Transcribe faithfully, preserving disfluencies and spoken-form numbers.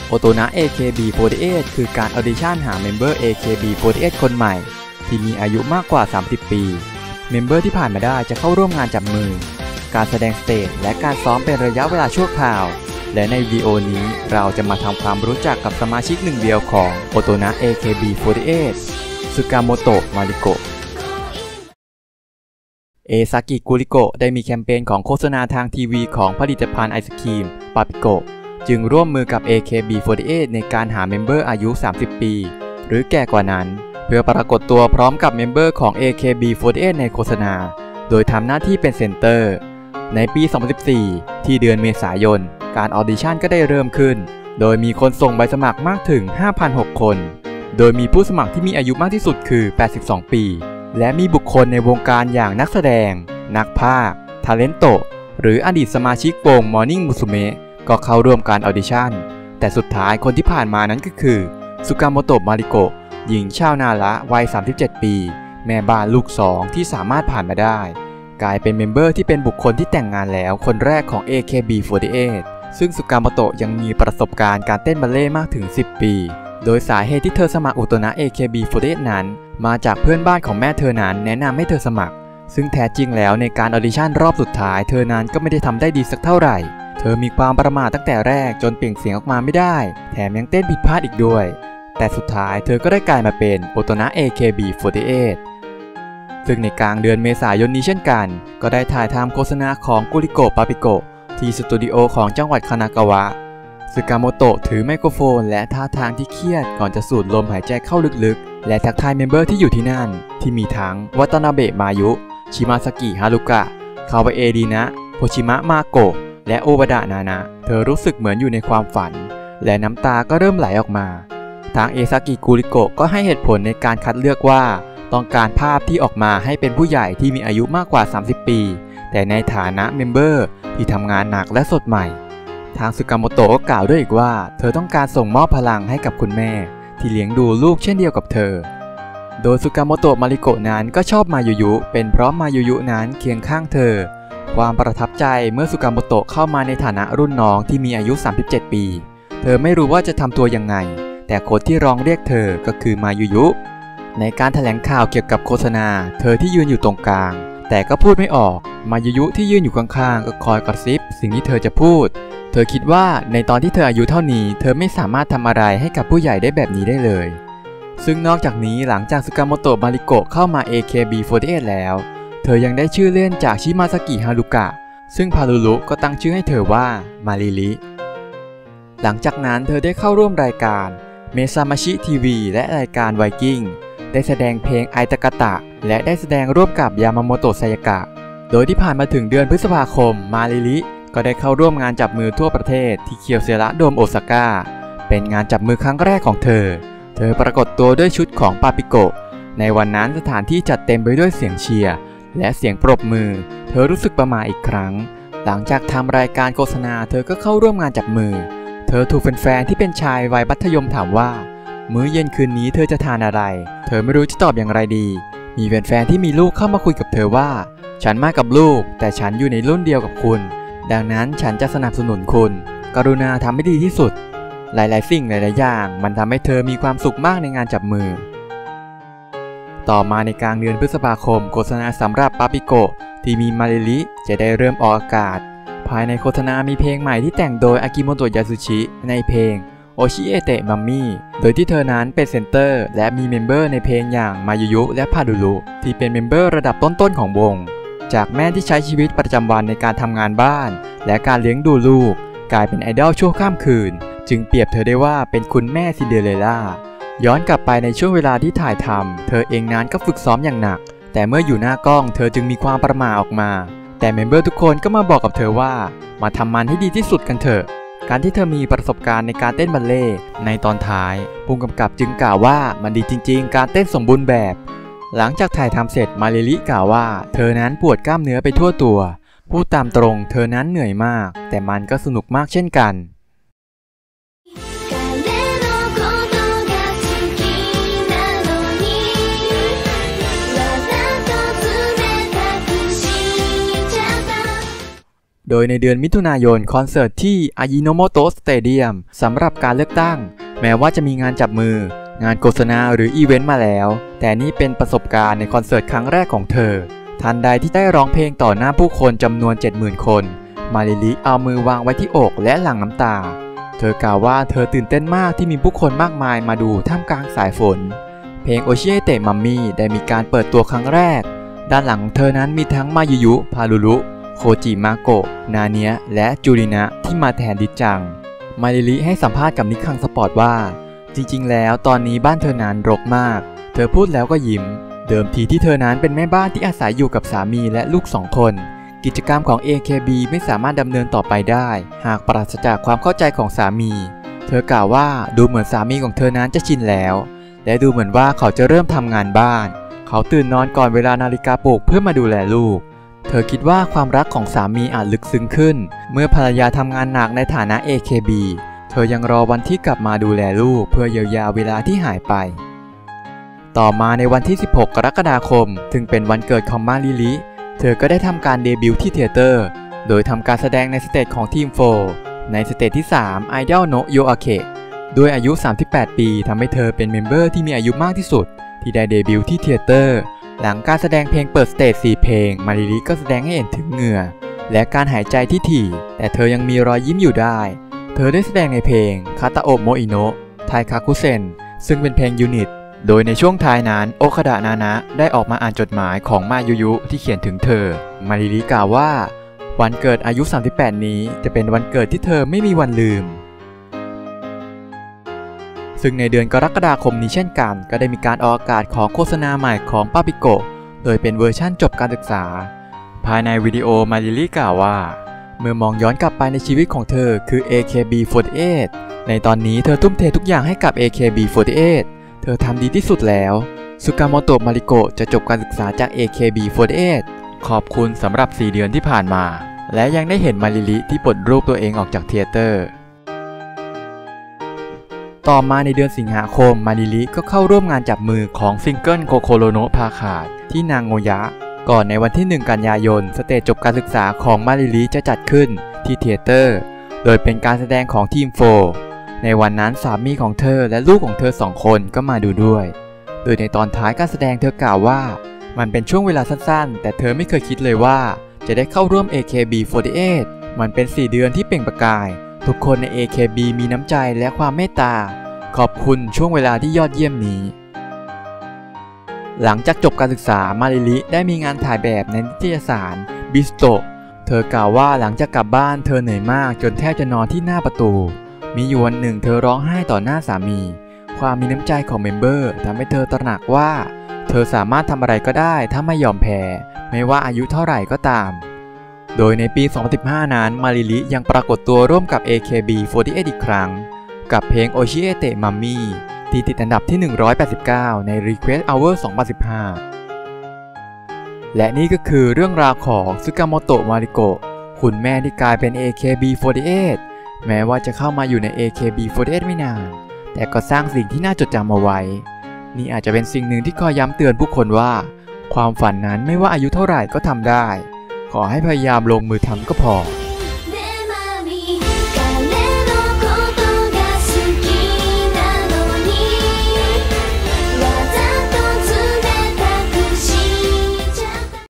โอโตนะ เอ เค บี โฟร์ตี้เอท คือการออดิชั่นหาเมมเบอร์ เอ เค บี โฟร์ตี้เอท คนใหม่ที่มีอายุมากกว่าสามสิบปีเมมเบอร์ที่ผ่านมาได้จะเข้าร่วมงานจับมือการแสดงสเตจและการซ้อมเป็นระยะเวลาชั่วคราวและในวิดีโอนี้เราจะมาทำความรู้จักกับสมาชิกหนึ่งเดียวของโอโตนะ เอ เค บี โฟร์ตี้เอท ซึกาโมโตะ มาริโกะเอซากิ กุริโกะได้มีแคมเปญของโฆษณาทางทีวีของผลิตภัณฑ์ไอศกรีมปาปิโกะจึงร่วมมือกับ เอ เค บี โฟร์ตี้เอท ในการหาเมมเบอร์อายุสามสิบปีหรือแก่กว่านั้นเพื่อปรากฏตัวพร้อมกับเมมเบอร์ของ เอ เค บี โฟร์ตี้เอท ในโฆษณาโดยทำหน้าที่เป็นเซ็นเตอร์ในปี สองพันสิบสี่ ที่เดือนเมษายนการออดิชั่นก็ได้เริ่มขึ้นโดยมีคนส่งใบสมัครมากถึง ห้าพันหก คนโดยมีผู้สมัครที่มีอายุมากที่สุดคือ แปดสิบสอง ปีและมีบุคคลในวงการอย่างนักแสดงนักพากย์ทาเลนโตะหรืออดีตสมาชิกวง Morning Musume ก็เข้าร่วมการออดิชั่นแต่สุดท้ายคนที่ผ่านมานั้นก็คือซึกาโมโตะ มาริโกะหญิงชาวนาระวัย สามสิบเจ็ด ปีแม่บ้านลูกสองที่สามารถผ่านมาได้กลายเป็นเมมเบอร์ที่เป็นบุคคลที่แต่งงานแล้วคนแรกของ เอ เค บี โฟร์ตี้เอท ซึ่งซึกาโมโตะยังมีประสบการณ์การเต้นบัลเล่ต์มากถึง สิบ ปีโดยสาเหตุที่เธอสมัครโอโตนะ เอ เค บี โฟร์ตี้เอท นั้นมาจากเพื่อนบ้านของแม่เธอนั้นแนะนำให้เธอสมัครซึ่งแท้จริงแล้วในการออดิชั่นรอบสุดท้ายเธอนั้นก็ไม่ได้ทำได้ดีสักเท่าไหร่เธอมีความประมาทตั้งแต่แรกจนเปล่งเสียงออกมาไม่ได้แถมยังเต้นผิดพลาดอีกด้วยแต่สุดท้ายเธอก็ได้กลายมาเป็นโอโตนะ เอ เค บี โฟร์ตี้เอท ซึ่งในกลางเดือนเมษายนนี้เช่นกันก็ได้ถ่ายทำโฆษณาของกุริโกะ ปาปิโกะที่สตูดิโอของจังหวัดคานากาวะซึกาโมโตะถือไมโครโฟนและท่าทางที่เครียดก่อนจะสูดลมหายใจเข้าลึกๆและทักทายเมมเบอร์ที่อยู่ที่นั่นที่มีทั้งวัตนาเบะ มายุชิมาซากิ ฮารุกะ คาวาเอดีนะ โฮชิมะ มาโกะและโอบะดะ นานะเธอรู้สึกเหมือนอยู่ในความฝันและน้ำตาก็เริ่มไหลออกมาทางเอซากิ กุริโกะก็ให้เหตุผลในการคัดเลือกว่าต้องการภาพที่ออกมาให้เป็นผู้ใหญ่ที่มีอายุมากกว่าสามสิบปีแต่ในฐานะเมมเบอร์ที่ทำงานหนักและสดใหม่ทางซึกาโมโตะก็กล่าวด้วยอีกว่าเธอต้องการส่งมอบพลังให้กับคุณแม่ที่เลี้ยงดูลูกเช่นเดียวกับเธอโดยซึกาโมโตะ มาริโกะนั้นก็ชอบมายุยุเป็นเพราะมายุยุนั้นเคียงข้างเธอความประทับใจเมื่อซึกาโมโตะเข้ามาในฐานะรุ่นน้องที่มีอายุสามสิบเจ็ดปีเธอไม่รู้ว่าจะทำตัวยังไงแต่คนที่ร้องเรียกเธอก็คือมายุยุในการแถลงข่าวเกี่ยวกับโฆษณาเธอที่ยืนอยู่ตรงกลางแต่ก็พูดไม่ออกมายุยุที่ยืนอยู่ข้างๆก็คอยกระซิบสิ่งที่เธอจะพูดเธอคิดว่าในตอนที่เธออายุเท่านี้เธอไม่สามารถทำอะไรให้กับผู้ใหญ่ได้แบบนี้ได้เลยซึ่งนอกจากนี้หลังจากซึกาโมโตะ มาริโกะเข้ามา เอ เค บี โฟร์ตี้เอท แล้วเธอยังได้ชื่อเล่นจากชิมาซากิ ฮารุกะซึ่งพารุรุก็ตั้งชื่อให้เธอว่ามาริลิหลังจากนั้นเธอได้เข้าร่วมรายการเมซามาชิทีวีและรายการไวกิ้งได้แสดงเพลงไอตากะตะและได้แสดงร่วมกับยามาโมโตะ ไซยากะโดยที่ผ่านมาถึงเดือนพฤษภาคมมาริลิก็ได้เข้าร่วมงานจับมือทั่วประเทศที่เคียวเซระโดมโอซาก้าเป็นงานจับมือครั้งแรกของเธอเธอปรากฏตัวด้วยชุดของปาปิโกะในวันนั้นสถานที่จัดเต็มไปด้วยเสียงเชียร์และเสียงปรบมือเธอรู้สึกประหม่าอีกครั้งหลังจากทำรายการโฆษณาเธอก็เข้าร่วมงานจับมือเธอถูกแฟนๆที่เป็นชายวัยมัธยมถามว่ามื้อเย็นคืนนี้เธอจะทานอะไรเธอไม่รู้จะตอบอย่างไรดีมีแฟนๆที่มีลูกเข้ามาคุยกับเธอว่าฉันมากับลูกแต่ฉันอยู่ในรุ่นเดียวกับคุณดังนั้นฉันจะสนับสนุนคุณกรุณาทำให้ดีที่สุดหลายๆสิ่งหลายๆอย่างมันทำให้เธอมีความสุขมากในงานจับมือต่อมาในกลางเดือนพฤษภาคมโฆษณาสำหรับปาปิโกะที่มีมาริลิจะได้เริ่มออกอากาศภายในโฆษณามีเพลงใหม่ที่แต่งโดยอากิโมโตะ ยาสุชิในเพลงโอชิเอเตะ มัมมี่โดยที่เธอนั้นเป็นเซนเตอร์และมีเมมเบอร์ในเพลงอย่างมายุยุและพารุรุที่เป็นเมมเบอร์ระดับต้นๆของวงจากแม่ที่ใช้ชีวิตประจำวันในการทำงานบ้านและการเลี้ยงดูลูกกลายเป็นไอดอลชั่วข้ามคืนจึงเปรียบเธอได้ว่าเป็นคุณแม่ซินเดอเรลล่าย้อนกลับไปในช่วงเวลาที่ถ่ายทำเธอเองนั้นก็ฝึกซ้อมอย่างหนักแต่เมื่ออยู่หน้ากล้องเธอจึงมีความประหม่าออกมาแต่เมมเบอร์ทุกคนก็มาบอกกับเธอว่ามาทำมันให้ดีที่สุดกันเถอะการที่เธอมีประสบการณ์ในการเต้นบัลเล่ต์ในตอนท้ายผู้กำกับจึงกล่าวว่ามันดีจริงๆการเต้นสมบูรณ์แบบหลังจากถ่ายทำเสร็จมาริลิกล่าวว่าเธอนั้นปวดกล้ามเนื้อไปทั่วตัวพูดตามตรงเธอนั้นเหนื่อยมากแต่มันก็สนุกมากเช่นกันโดยในเดือนมิถุนายนคอนเสิร์ตที่อายิโนโมโตะสเตเดียมสำหรับการเลือกตั้งแม้ว่าจะมีงานจับมืองานโฆษณาหรืออีเวนต์มาแล้วแต่นี่เป็นประสบการณ์ในคอนเสิร์ตครั้งแรกของเธอทันใดที่ได้ร้องเพลงต่อหน้าผู้คนจำนวน เจ็ดหมื่น คนมาริลิเอามือวางไว้ที่อกและหลั่งน้ำตาเธอกล่าวว่าเธอตื่นเต้นมากที่มีผู้คนมากมายมาดูท่ามกลางสายฝนเพลงโอชิเอเตะมัมมี่ได้มีการเปิดตัวครั้งแรกด้านหลังเธอนั้นมีทั้งมายุยุพารุรุโคจิมาโกะนาเนียและจูรินะที่มาแทนดิจังมาริลิให้สัมภาษณ์กับนิคังสปอร์ตว่าจริงๆแล้วตอนนี้บ้านเธอนั้นรกมากเธอพูดแล้วก็ยิ้มเดิมทีที่เธอนั้นเป็นแม่บ้านที่อาศัยอยู่กับสามีและลูกสองคนกิจกรรมของ เอ เค บี ไม่สามารถดำเนินต่อไปได้หากปราศจากความเข้าใจของสามีเธอกล่าวว่าดูเหมือนสามีของเธอนั้นจะชินแล้วและดูเหมือนว่าเขาจะเริ่มทำงานบ้านเขาตื่นนอนก่อนเวลานาฬิกาปลุกเพื่อมาดูแลลูกเธอคิดว่าความรักของสามีอาจลึกซึ้งขึ้นเมื่อภรรยาทำงานหนักในฐานะ เอ เค บี เธอยังรอวันที่กลับมาดูแลลูกเพื่อเยียวยาเวลาที่หายไปต่อมาในวันที่สิบหกกรกฎาคมซึ่งเป็นวันเกิดของมาริลิเธอก็ได้ทำการเดบิวต์ที่เธียเตอร์โดยทำการแสดงในสเตจของทีมโฟร์ในสเตจที่สาม Idol no Yoake ด้วยอายุสามสิบแปดปีทำให้เธอเป็นเมมเบอร์ที่มีอายุมากที่สุดที่ได้เดบิวต์ที่เธียเตอร์หลังการแสดงเพลงเปิดสเตจสี่เพลงมาริลิก็แสดงให้เห็นถึงเหงื่อและการหายใจที่ถี่แต่เธอยังมีรอยยิ้มอยู่ได้เธอได้แสดงในเพลงคาตาโอะโมอิโนะไทคาคุเซนซึ่งเป็นเพลงยูนิตโดยในช่วงท้ายนั้นโอคาดะนานะได้ออกมาอ่านจดหมายของมายุยุที่เขียนถึงเธอมาริลิกล่าวว่าวันเกิดอายุสามสิบแปดนี้จะเป็นวันเกิดที่เธอไม่มีวันลืมซึ่งในเดือนกรกฎาคมนี้เช่นกันก็ได้มีการออกอากาศของโฆษณาใหม่ของปาปิโกะโดยเป็นเวอร์ชั่นจบการศึกษาภายในวิดีโอมาริลิกล่าวว่าเมื่อมองย้อนกลับไปในชีวิตของเธอคือ เอ เค บี สี่สิบแปด ในตอนนี้เธอทุ่มเททุกอย่างให้กับ เอ เค บี สี่สิบแปด เธอทำดีที่สุดแล้วซุกาโมโตะมาริโกะจะจบการศึกษาจาก เอ เค บี สี่สิบแปด ขอบคุณสำหรับสี่เดือนที่ผ่านมาและยังได้เห็นมาริลิที่ปลดรูปตัวเองออกจากเธียเตอร์ต่อมาในเดือนสิงหาคมมาริลิก็เข้าร่วมงานจับมือของซิงเกิลโคโคโรโนะพาขาดที่นางโงยะก่อนในวันที่หนึ่งกันยายนสเตจจบการศึกษาของมาริลิจะจัดขึ้นที่เธียเตอร์โดยเป็นการแสดงของทีมโฟร์ในวันนั้นสามีของเธอและลูกของเธอสองคนก็มาดูด้วยโดยในตอนท้ายการแสดงเธอกล่าวว่ามันเป็นช่วงเวลาสั้นๆแต่เธอไม่เคยคิดเลยว่าจะได้เข้าร่วม เอ เค บี สี่สิบแปด มันเป็นสี่เดือนที่เปล่งประกายทุกคนใน เอ เค บี มีน้ำใจและความเมตตาขอบคุณช่วงเวลาที่ยอดเยี่ยมนี้หลังจากจบการศึกษามาริลิได้มีงานถ่ายแบบในนิตยสารบิสโตเธอกล่าวว่าหลังจากกลับบ้านเธอเหนื่อยมากจนแทบจะนอนที่หน้าประตูมีอยู่วันหนึ่งเธอร้องไห้ต่อหน้าสามีความมีน้ำใจของเมมเบอร์ทำให้เธอตระหนักว่าเธอสามารถทำอะไรก็ได้ถ้าไม่ยอมแพ้ไม่ว่าอายุเท่าไหร่ก็ตามโดยในปีสองพันสิบห้านั้นมาริลิยังปรากฏตัวร่วมกับ เอ เค บี สี่สิบแปด อีกครั้งกับเพลงโอชิเอเตะมัมมี่ที่ติดอันดับที่หนึ่งร้อยแปดสิบเก้าใน Request Hour สองพันสิบห้าและนี่ก็คือเรื่องราวของซึกาโมโตะมาริโกะคุณแม่ที่กลายเป็น เอ เค บี สี่สิบแปด แม้ว่าจะเข้ามาอยู่ใน เอ เค บี สี่สิบแปด ไม่นานแต่ก็สร้างสิ่งที่น่าจดจำเอาไว้นี่อาจจะเป็นสิ่งหนึ่งที่คอยย้ำเตือนผู้คนว่าความฝันนั้นไม่ว่าอายุเท่าไหร่ก็ทำได้ขอให้พยายามลงมือทำก็พอ